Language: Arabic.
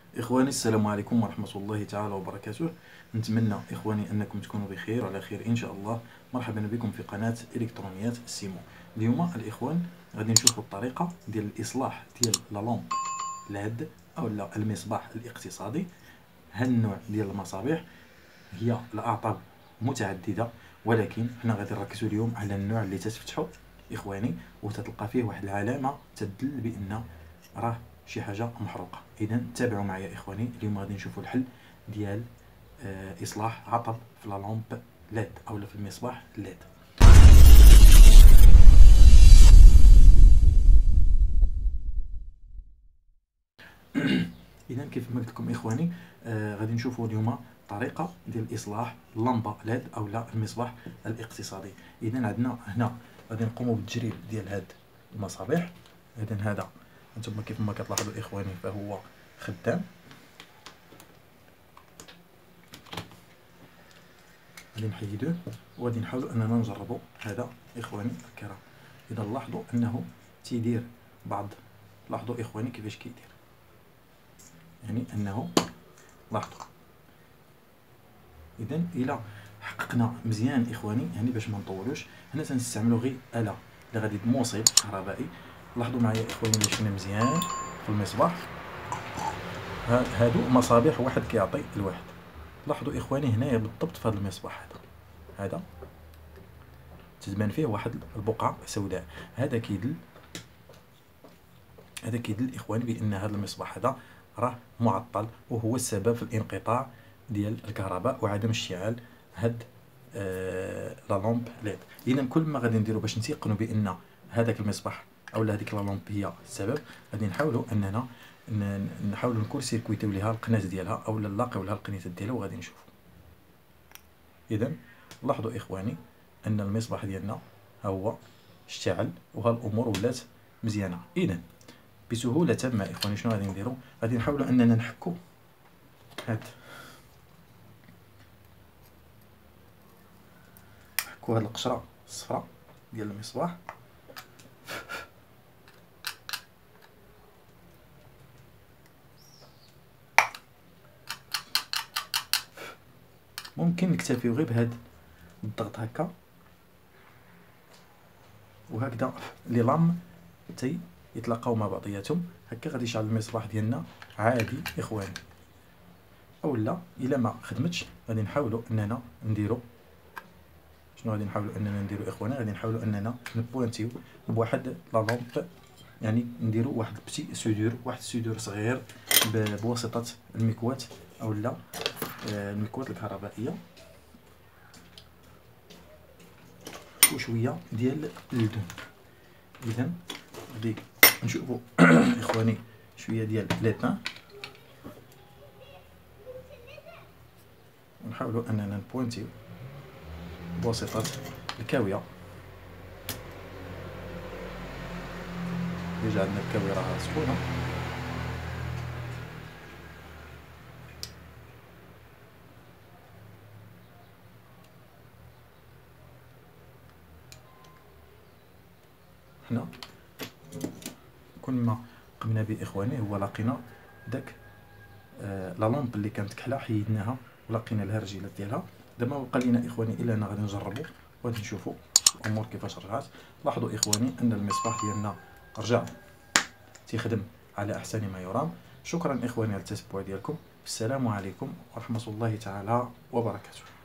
إخواني السلام عليكم ورحمة الله تعالى وبركاته. نتمنى إخواني أنكم تكونوا بخير وعلى خير إن شاء الله. مرحبا بكم في قناة إلكترونيات سيمو. اليوم الإخوان غادي نشوفوا الطريقة ديال الإصلاح ديال لا لامب لاد أو لا المصباح الاقتصادي. هالنوع ديال المصابيح هي الأعطاب متعددة، ولكن حنا غادي نركزوا اليوم على النوع اللي تتفتحوا إخواني وتتلقى فيه واحد العلامة تدل بأن راه شي حاجه محروقه. اذا تابعوا معايا اخواني، اليوم غادي نشوفوا الحل ديال اصلاح عطب في لا لامب ليد او في المصباح ليد. اذا كيف ما قلت لكم اخواني، غادي نشوفوا اليوم طريقه ديال اصلاح اللمبه ليد او لا المصباح الاقتصادي. اذا عندنا هنا غادي نقوموا بالتجريب ديال هاد المصابيح. اذا هذا انتم كيف ما كتلاحظوا اخواني فهو خدام. غادي نحيدوه وغادي نحاولوا اننا نجربوا هذا اخواني الكرام. اذا لاحظوا انه تيدير بعض، لاحظوا اخواني كيفاش كيدير، يعني انه لاحظوا. اذا الى حققنا مزيان اخواني، يعني باش ما نطولوش، هنا تنستعملوا غير اله اللي غادي موصل كهربائي. لاحظوا معايا اخواني باش مشينا مزيان في المصباح. هادو مصابيح واحد كيعطي الواحد. لاحظوا اخواني هنايا بالضبط في هذا المصباح هذا تتبان فيه واحد البقعه سوداء. هذا كيدل اخواني بان هذا المصباح هذا راه معطل، وهو السبب في الانقطاع ديال الكهرباء وعدم اشتعال هاد لا لامب ليد. اذا كل ما غادي نديرو باش نتيقنوا بان هذاك المصباح او هذيك لا لامب هي السبب، غادي نحاولوا اننا نحاولوا نكور سيركويتيو ليها القناه ديالها او نلاقيو لها القنيات ديالها وغادي نشوفوا. اذا لاحظوا اخواني ان المصباح ديالنا ها هو اشتعل وها الامور ولات مزيانه. اذا بسهوله تامه اخواني شنو غادي نديروا؟ غادي نحاولوا اننا نحكوا هاد القشره الصفراء ديال المصباح. ممكن نكتفيو غير بهاد الضغط هكا وهكذا لي لام يتلاقاو مع بعضياتهم هكا، غادي يشعل المصباح ديالنا عادي اخواني. او لا الا ما خدمتش غادي نحاولوا اننا نديروا شنو غادي نحاولوا اننا نديروا اخواني؟ غادي نحاولوا اننا نبوانتيو بواحد لا لامب، يعني نديروا واحد بتي سودور، واحد السودور صغير بواسطه المكواه او لا المكواه الكهربائيه وشويه ديال اللدن. اذا غادي نشوفوا اخواني شويه ديال ليتان ونحاولوا اننا نبوانتيو بواسطه الكاويه. ديجا عندنا الكاويه راها سخونه. حنا كل ما قمنا به اخواني هو لقينا داك لا لامب اللي كانت كحله حيدناها ولقينا لها الرجيلات ديالها. دابا ما بقى لينا اخواني الا انا غادي نجربوا وغادي نشوفوا الامور كيفاش رجعت. لاحظوا اخواني ان المصباح ديالنا رجع تيخدم على احسن ما يرام. شكرا اخواني على التتبع ديالكم. السلام عليكم ورحمه الله تعالى وبركاته.